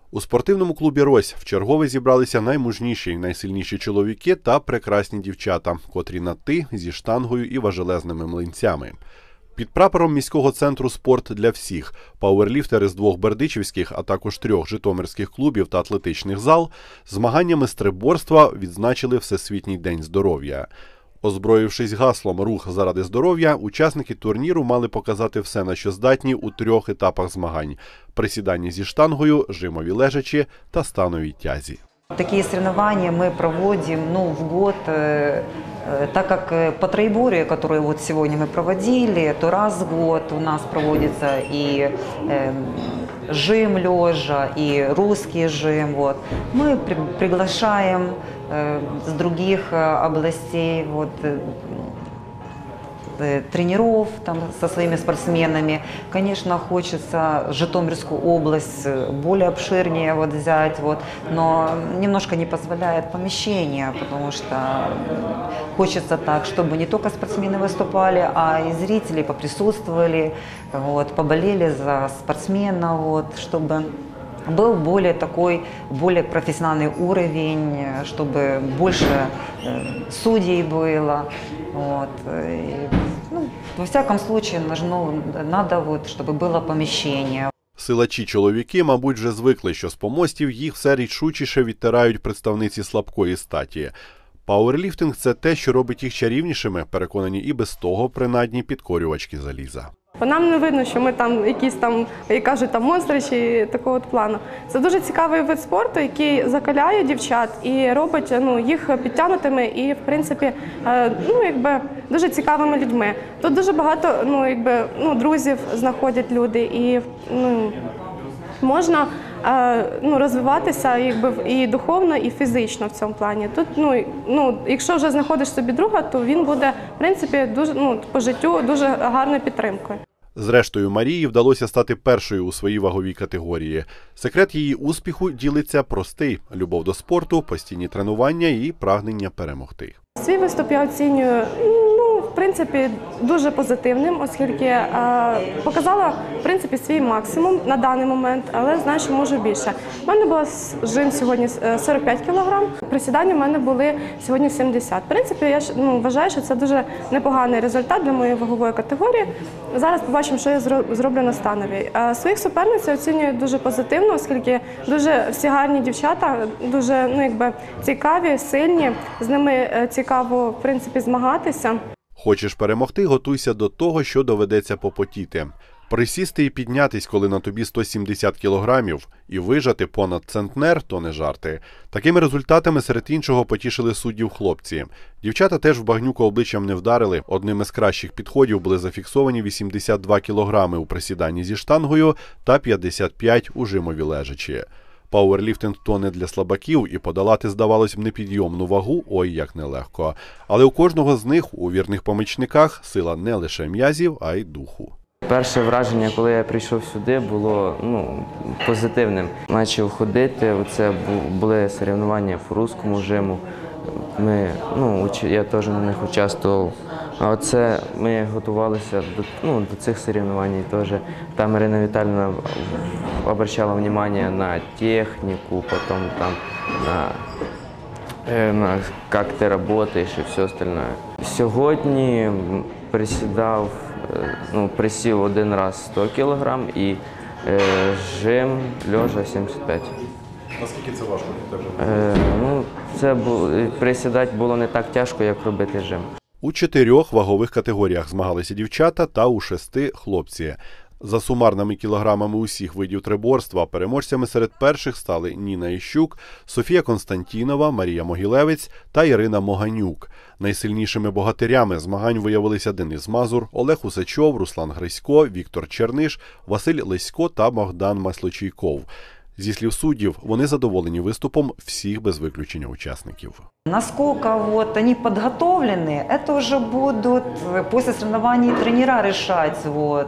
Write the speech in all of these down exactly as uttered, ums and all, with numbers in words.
У спортивному клубі «Рось» вчергове зібралися наймужніші й найсильніші чоловіки та прекрасні дівчата, котрі на «ти» зі штангою і важелезними млинцями. Під прапором міського центру «Спорт для всіх» пауерліфтери з двох бердичівських, а також трьох житомирських клубів та атлетичних зал змаганнями з триборства відзначили Всесвітній день здоров'я. Озброївшись гаслом «Рух заради здоров'я», учасники турніру мали показати все, на що здатні у трьох етапах змагань – присідання зі штангою, жимові лежачі та становій тязі. Такие соревнования мы проводим ну, в год, э, э, так как по троеборью, которое вот сегодня мы проводили, то раз в год у нас проводится и э, жим лежа, и русский жим. Вот. Мы при, приглашаем э, с других областей вот, э, тренеров там, со своими спортсменами. Конечно, хочется Житомирскую область более обширнее вот взять, вот, но немножко не позволяет помещение, потому что хочется так, чтобы не только спортсмены выступали, а и зрители поприсутствовали, вот, поболели за спортсмена, вот, чтобы был более такой, более профессиональный уровень, чтобы больше судей было. Вот. И, ну, во всяком случае, нужно, надо, вот, чтобы было помещение. Силачі-чоловіки, мабуть, вже звикли, що з помостів їх все рішучіше відтирають представниці слабкої статі. Пауерліфтинг – це те, що робить їх чарівнішими, переконані і без того принадні підкорювачки заліза. По нам не видно, що ми там якісь там, як кажуть, там монстри чи такого от плану. Це дуже цікавий вид спорту, який закаляє дівчат і робить ну, їх підтягнутими і, в принципі, ну, якби, дуже цікавими людьми. Тут дуже багато ну, якби, ну, друзів знаходять люди і ну, можна ну, розвиватися якби, і духовно, і фізично в цьому плані. Тут, ну, ну, якщо вже знаходиш собі друга, то він буде, в принципі, дуже, ну, по життю дуже гарною підтримкою. Зрештою, Марії вдалося стати першою у своїй ваговій категорії. Секрет її успіху ділиться простий – любов до спорту, постійні тренування і прагнення перемогти. Свій виступ я оцінюю, ну, в принципі, дуже позитивним, оскільки е, показала, в принципі, свій максимум на даний момент, але знаю, що можу більше. У мене був жим сьогодні сорок п'ять кілограм, присідання в мене були сьогодні сімдесят. В принципі, я ну, вважаю, що це дуже непоганий результат для моєї вагової категорії. Зараз побачимо, що я зроблю на становій. Е, своїх суперниць я оцінюю дуже позитивно, оскільки дуже всі гарні дівчата, дуже ну, якби, цікаві, сильні, з ними цікаво, в принципі, змагатися. Хочеш перемогти – готуйся до того, що доведеться попотіти. Присісти і піднятись, коли на тобі сто сімдесят кілограмів, і вижати понад центнер – то не жарти. Такими результатами серед іншого потішили суддів хлопці. Дівчата теж в багнюку обличчям не вдарили. Одним із кращих підходів були зафіксовані вісімдесят два кілограми у присіданні зі штангою та п'ятдесят п'ять у жимові лежачі. Пауерліфтинг – то не для слабаків, і подолати, здавалось б, непідйомну вагу – ой, як нелегко. Але у кожного з них, у вірних помічниках, сила не лише м'язів, а й духу. Перше враження, коли я прийшов сюди, було ну, позитивним. Почав ходити, це були соревнування по руському жиму. Ми, ну, я теж на них участвував. А оце ми готувалися до, ну, до цих соревнувань теж. Там Ірина Віталіївна обращала увагу на техніку, потім там на, на як ти працюєш і все остальне. Сьогодні присідав, ну, присів один раз сто кілограм і е, жим лежа сімдесят п'ять. Наскільки це важко? Е, ну, це було, присідати було не так тяжко, як робити жим. У чотирьох вагових категоріях змагалися дівчата та у шести – хлопці. За сумарними кілограмами усіх видів триборства переможцями серед перших стали Ніна Іщук, Софія Константінова, Марія Могилевець та Ірина Моганюк. Найсильнішими богатирями змагань виявилися Денис Мазур, Олег Усачов, Руслан Грисько, Віктор Черниш, Василь Лесько та Богдан Маслочійков. Зі слів суддів, вони задоволені виступом всіх без виключення учасників. Насколько вот они подготовлены, это уже будут после соревнований тренера решать, вот,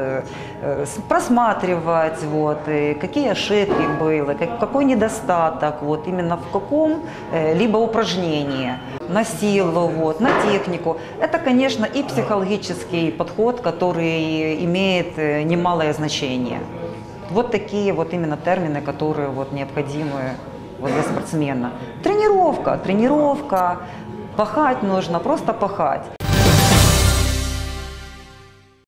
просматривать, вот, какие ошибки были, какой недостаток, вот, именно в каком либо упражнении, на силу, вот, на технику. Это, конечно, и психологический подход, который имеет немалое значение. Вот такие вот именно термины, которые вот необходимы вот для спортсмена. Тренировка, тренировка, пахать нужно, просто пахать.